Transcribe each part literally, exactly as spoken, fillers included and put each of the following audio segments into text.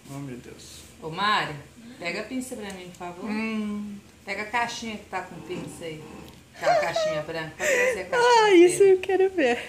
Oh, meu Deus. Ô, Mário, pega a pinça pra mim, por favor. Hum. Pega a caixinha que tá com pinça aí. Aquela caixinha branca. Pode trazer a caixinha. Ah, isso eu quero ver.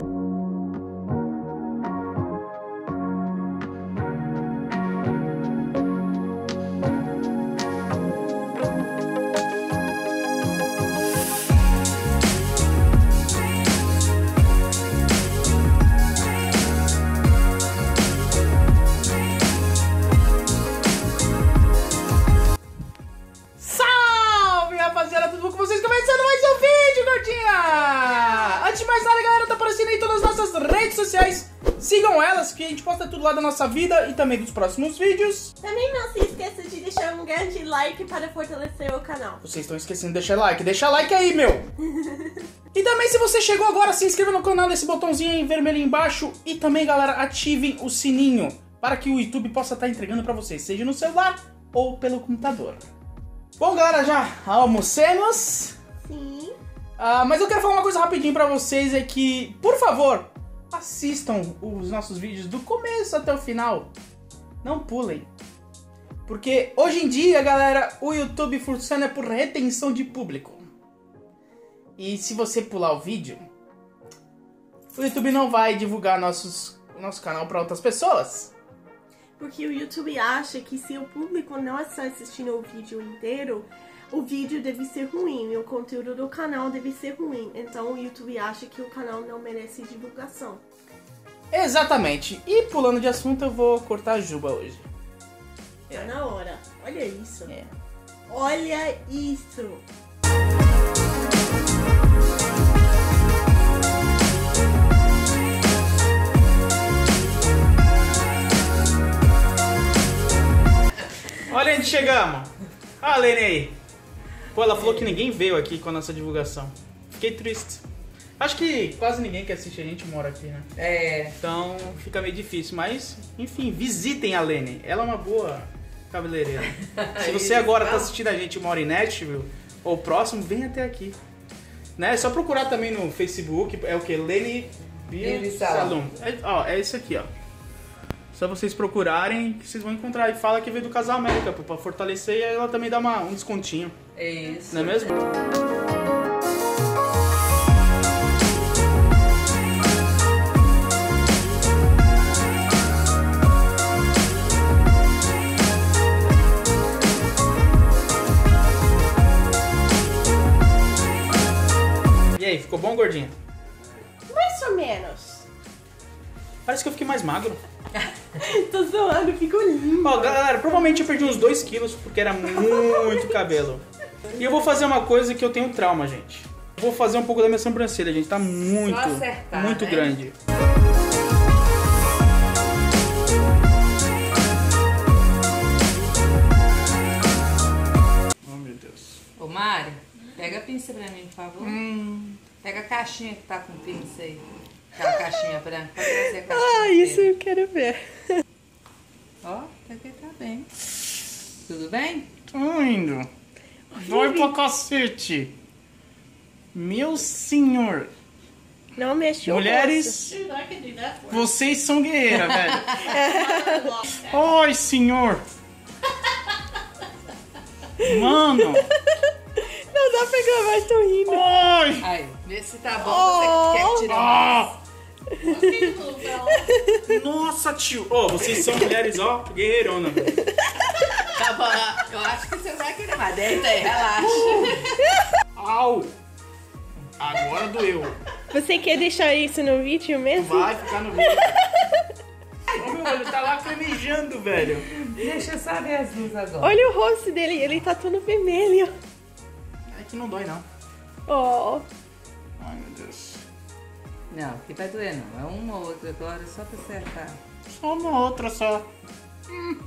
Sociais, sigam elas que a gente posta tudo lá da nossa vida e também dos próximos vídeos. Também não se esqueça de deixar um grande like para fortalecer o canal. Vocês estão esquecendo de deixar like, deixa like aí, meu! E também, se você chegou agora, se inscreva no canal desse botãozinho aí vermelho embaixo. E também, galera, ativem o sininho para que o YouTube possa estar entregando para vocês, seja no celular ou pelo computador. Bom, galera, já almocemos. Sim. Uh, mas eu quero falar uma coisa rapidinho pra vocês, é que, por favor, assistam os nossos vídeos do começo até o final. Não pulem. Porque hoje em dia, galera, o YouTube funciona por retenção de público. E se você pular o vídeo, o YouTube não vai divulgar nossos, nosso canal para outras pessoas. Porque o YouTube acha que se o público não está assistindo o vídeo inteiro, o vídeo deve ser ruim e o conteúdo do canal deve ser ruim. Então o YouTube acha que o canal não merece divulgação. Exatamente. E pulando de assunto, eu vou cortar a juba hoje. Tá na hora. Olha isso. É. Olha isso. Olha onde chegamos. Ah, Lene aí. Pô, ela falou que ninguém veio aqui com a nossa divulgação. Fiquei triste. Acho que quase ninguém que assiste a gente mora aqui, né? É. Então fica meio difícil. Mas, enfim, visitem a Lene. Ela é uma boa cabeleireira. Se você agora tá assistindo a gente e mora em Nashville ou próximo, vem até aqui. Né? É só procurar também no Facebook. É o que? Lene Beauty Salon. É, ó, é esse aqui, ó. Só vocês procurarem que vocês vão encontrar. E fala que veio do Casal América, pô, pra fortalecer, e aí ela também dá uma, um descontinho. É isso. Não é mesmo? E aí, ficou bom, gordinha? Mais ou menos. Parece que eu fiquei mais magro. Tô zoando, ficou lindo. Ó, galera, provavelmente eu perdi uns dois quilos porque era muito cabelo. E eu vou fazer uma coisa que eu tenho trauma, gente. Vou fazer um pouco da minha sobrancelha, gente. Tá muito, acertar, muito né? grande. Oh, meu Deus. Ô, Mário, pega a pinça pra mim, por favor. Hum. Pega a caixinha que tá com pinça aí. Aquela caixinha branca. Pode trazer a caixinha. Ah, isso eu quero ver. Ó, aqui tá bem. Tudo bem? Tô indo. Dói pra cacete. Meu senhor. Não mexeu. Mulheres, vocês são guerreiras, velho. Oi, senhor. Mano. Não dá pra gravar, tô rindo. Oi. Aí, vê se tá bom. Oh. Você quer tirar Ah. mais. Nossa, tio. Ó, oh, vocês são mulheres, ó, guerreirona, velho. Tá bom, eu acho que você vai querer mais. Deita aí, relaxa. Au. Agora doeu. Você quer deixar isso no vídeo mesmo? Vai ficar no vídeo. Ô, meu, ele tá lacrimejando, velho. Deixa eu só ver as luzes agora. Olha o rosto dele, ele tá todo vermelho. É que não dói, não. Oh. Ai, meu Deus. Não, aqui vai doer não. É uma ou outra agora, só pra acertar. Só uma outra só. Hum.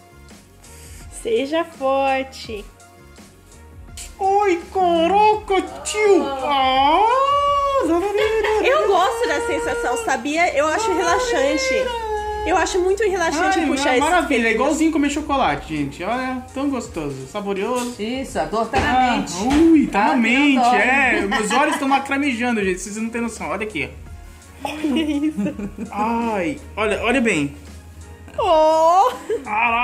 Seja forte. Oi, caraca, tio. Ah. Eu gosto da sensação, sabia? Eu acho relaxante. Eu acho muito relaxante Ai, puxar esse maravilha, é pelinho. igualzinho comer chocolate, gente. Olha, tão gostoso, saborioso. Isso, a dor tá na Ah, mente. ui, tá Ah, na que mente, não dói. é. Meus olhos estão lacrimejando, gente. Vocês não têm noção. Olha aqui. Olha isso. Ai, olha, olha bem. Oh! Ah,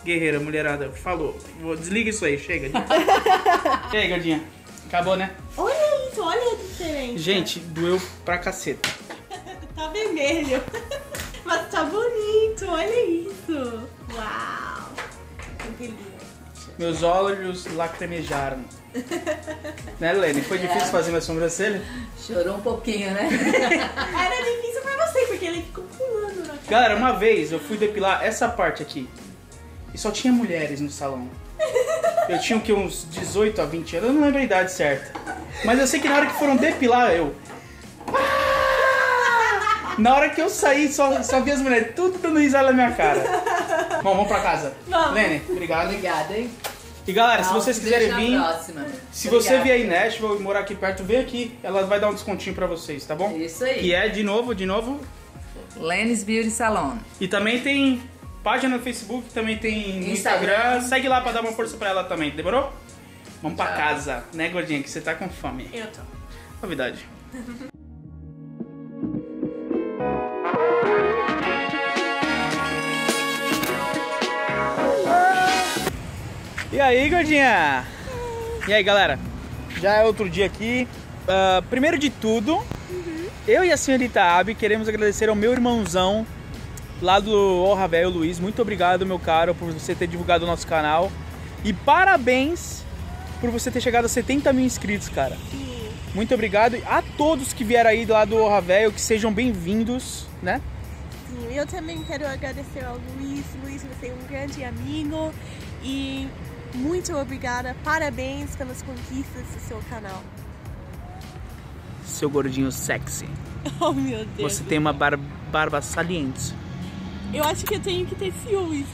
Guerreira, mulherada. Falou. Vou, desliga isso aí, chega. E aí, gordinha? Acabou, né? Olha isso, olha a diferença. Gente, doeu pra caceta. Tá vermelho. Mas tá bonito, olha isso. Uau. Que lindo. Meus olhos lacrimejaram. Né, Lene? Foi difícil É. fazer minha sobrancelha? Chorou um pouquinho, né? Era difícil pra você, porque ele ficou pulando na cara. Galera, uma vez eu fui depilar essa parte aqui. E só tinha mulheres no salão. Eu tinha o que, uns dezoito a vinte anos, eu não lembro a idade certa. Mas eu sei que na hora que foram depilar, eu... Na hora que eu saí, só, só vi as mulheres tudo dando risada na minha cara. Bom, vamos pra casa. Vamos. Lene, obrigado. Obrigada, hein? E galera, se Tchau, vocês te quiserem vejo vir, na próxima. se Obrigada. você vier em Nashville e morar aqui perto, vem aqui. Ela vai dar um descontinho pra vocês, tá bom? Isso aí. Que é, de novo, de novo. Lenny's Beauty Salon. E também tem página no Facebook, também tem no Instagram. Instagram. Segue lá pra dar uma força pra ela também, demorou? Vamos pra Tchau. casa, né, gordinha? Que você tá com fome. Eu tô. Novidade. E aí, gordinha? E aí, galera? Já é outro dia aqui. Ah, primeiro de tudo, eu e a senhorita Abby queremos agradecer ao meu irmãozão lá do Orra Velho, Luiz. Muito obrigado, meu caro, por você ter divulgado o nosso canal. E parabéns por você ter chegado a setenta mil inscritos, cara. Sim. Muito obrigado a todos que vieram aí lá do Orra Velho, que sejam bem-vindos, né? Sim, eu também quero agradecer ao Luiz. Luiz, você é um grande amigo. E muito obrigada. Parabéns pelas conquistas do seu canal. Seu gordinho sexy. Oh, meu Deus. Você tem uma bar barba saliente. Eu acho que eu tenho que ter ciúmes.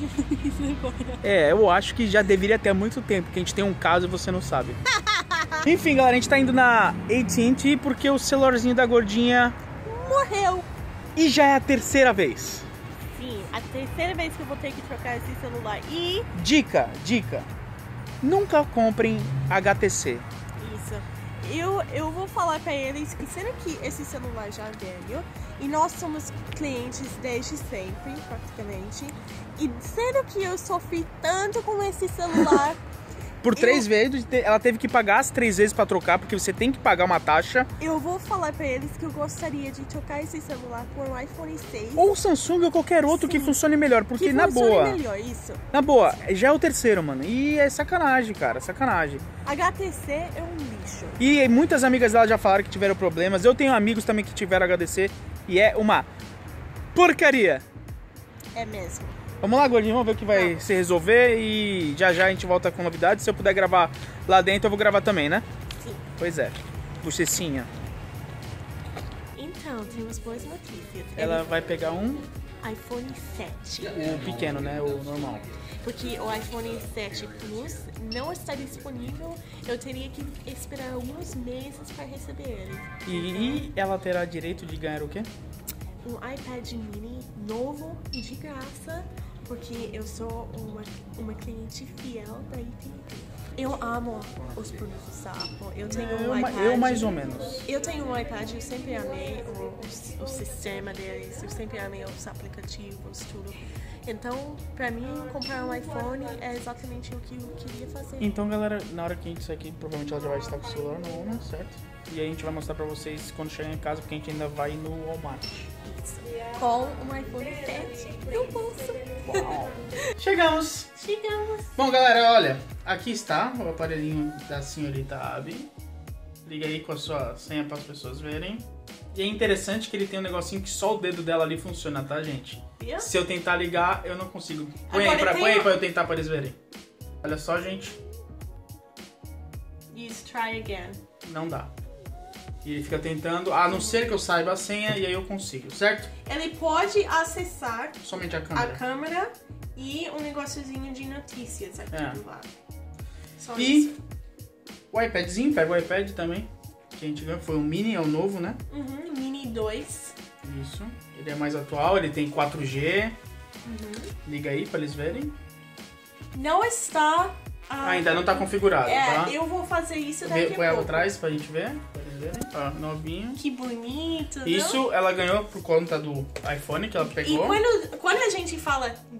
É, eu acho que já deveria ter há muito tempo, que a gente tem um caso e você não sabe. Enfim, galera, a gente tá indo na A T and T porque o celularzinho da gordinha... Morreu. E já é a terceira vez. Sim, a terceira vez que eu vou ter que trocar esse celular. E... Dica, dica. Nunca comprem H T C. Isso. Eu, eu vou falar pra eles que sendo que esse celular já é velho e nós somos clientes desde sempre, praticamente, e sendo que eu sofri tanto com esse celular, Por três Eu- vezes, ela teve que pagar as três vezes pra trocar, porque você tem que pagar uma taxa. eu vou falar pra eles que eu gostaria de trocar esse celular por um iPhone seis. Ou Samsung ou qualquer outro que Sim. funcione melhor, porque que na funcione boa... melhor, isso. Na boa, já é o terceiro, mano. E é sacanagem, cara, sacanagem. H T C é um lixo. E muitas amigas dela já falaram que tiveram problemas. Eu tenho amigos também que tiveram H D C e é uma porcaria. É mesmo. Vamos lá, gordinho, vamos ver o que vai se resolver e já já a gente volta com novidades. Se eu puder gravar lá dentro, eu vou gravar também, né? Sim. Pois é. Bochecinha. Então, temos boas notícias. Ela Ele- vai pegar um, iPhone sete. o pequeno, né? O normal. Porque o iPhone sete Plus não está disponível. Eu teria que esperar alguns meses para receber ele. E, e ela terá direito de ganhar o quê? Um iPad mini novo e de graça, porque eu sou uma, uma cliente fiel da A T and T. Eu amo os produtos da Apple. Eu tenho Eu, um ma- iPad. eu mais ou menos. Eu tenho um iPad, eu sempre amei o, o, o sistema deles, eu sempre amei os aplicativos, tudo. Então, pra mim, comprar um iPhone é exatamente o que eu queria fazer. Então, galera, na hora que a gente sair aqui, provavelmente ela já vai estar com o celular no Walmart, certo? E aí a gente vai mostrar pra vocês quando chegar em casa, porque a gente ainda vai no Walmart. Com um iPhone sete no bolso. Chegamos! Chegamos. Bom, galera, olha, aqui está o aparelhinho da senhorita Abby. Liga aí com a sua senha para as pessoas verem. E é interessante que ele tem um negocinho que só o dedo dela ali funciona, tá, gente? Yeah. Se eu tentar ligar, eu não consigo. Põe aí, Agora pra, tem põe aí um- pra eu tentar pra eles verem. Olha só, gente, Use try again. não dá. E ele fica tentando, a não ser que eu saiba a senha e aí eu consigo, certo? Ele pode acessar Somente a a câmera. câmera e um negóciozinho de notícias aqui É. do lado. Só E isso. o iPadzinho, pega o iPad também. Que a gente ganhou, foi um mini, é o novo, né? Uhum, Mini dois. Isso. Ele é mais atual, ele tem quatro G. Uhum. Liga aí pra eles verem. Não está... ah, Ainda não tá configurado, É, tá? eu vou fazer isso Vê- daqui Põe a ela pouco. atrás pra gente ver, pra eles verem. Ó, novinho. Que bonito, não? Isso ela ganhou por conta do iPhone que ela E pegou. quando, quando a gente fala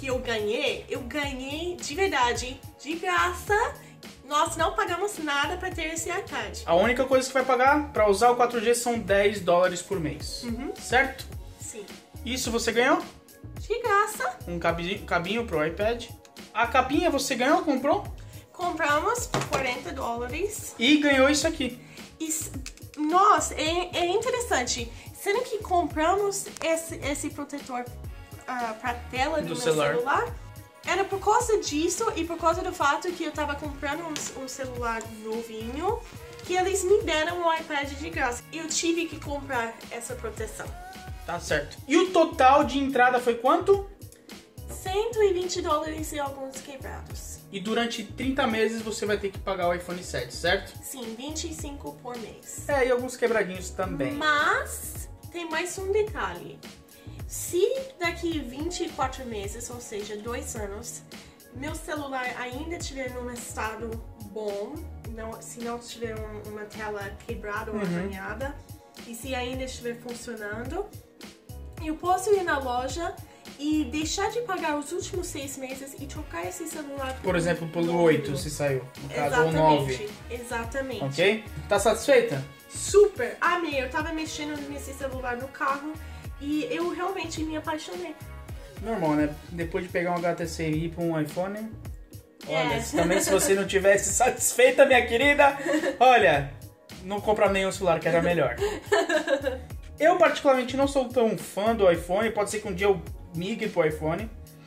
que eu ganhei, eu ganhei de verdade, de graça. Nós não pagamos nada para ter esse iPad. A única coisa que vai pagar para usar o quatro G são dez dólares por mês, uhum. certo? Sim. Isso você ganhou? De graça. Um cabinho, cabinho pro iPad. A capinha você ganhou, comprou? Compramos por quarenta dólares. E ganhou isso aqui. Isso, nossa, é, é interessante. Sendo que compramos esse, esse protetor uh, para tela do, do meu celular. celular, era por causa disso e por causa do fato que eu tava comprando um, um celular novinho, que eles me deram um iPad de graça. Eu tive que comprar essa proteção. Tá certo. E o total de entrada foi quanto? cento e vinte dólares e alguns quebrados. E durante trinta meses você vai ter que pagar o iPhone sete, certo? Sim, vinte e cinco por mês. É, e alguns quebradinhos também. Mas tem mais um detalhe. Se daqui vinte e quatro meses, ou seja, dois anos, meu celular ainda estiver num estado bom, não, se não tiver um, uma tela quebrada ou arranhada, uhum. e se ainda estiver funcionando, eu posso ir na loja e deixar de pagar os últimos seis meses e trocar esse celular por, por exemplo, pelo oito, se saiu, no caso, ou nove. Exatamente. Ok? Tá satisfeita? Super! Amei! Eu tava mexendo nesse celular no carro e eu realmente me apaixonei. Normal, né? Depois de pegar um H T C e ir pra um iPhone... Olha, É. também se você não tivesse satisfeita, minha querida, olha, não compra nenhum celular que era melhor. Eu particularmente não sou tão fã do iPhone, pode ser que um dia eu migre pro iPhone,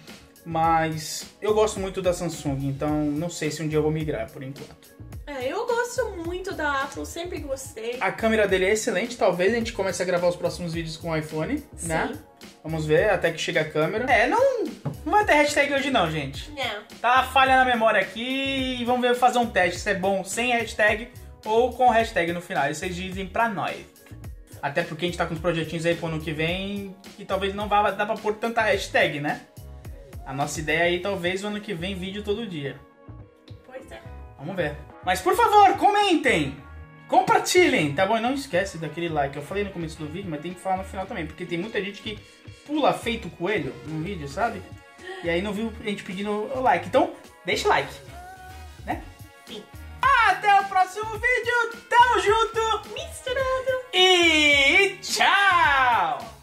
mas eu gosto muito da Samsung, então não sei se um dia eu vou migrar por enquanto. É, eu gosto muito da Apple, sempre gostei. A câmera dele é excelente, talvez a gente comece a gravar os próximos vídeos com o iPhone, Sim. né? Vamos ver até que chega a câmera. É, não, não vai ter hashtag hoje não, gente. Não. Tá falha na memória aqui e vamos ver fazer um teste se é bom sem hashtag ou com hashtag no final. E vocês dizem pra nós. Até porque a gente tá com uns projetinhos aí pro ano que vem que talvez não vá dar pra pôr tanta hashtag, né? A nossa ideia aí talvez o ano que vem vídeo todo dia. Pois é. Vamos ver. Mas por favor, comentem! Compartilhem, tá bom? E não esquece daquele like. Eu falei no começo do vídeo, mas tem que falar no final também. Porque tem muita gente que pula feito coelho no vídeo, sabe? E aí não viu a gente pedindo o like. Então, deixa o like. Né? Sim. Até o próximo vídeo. Tamo junto. Misturado. E tchau!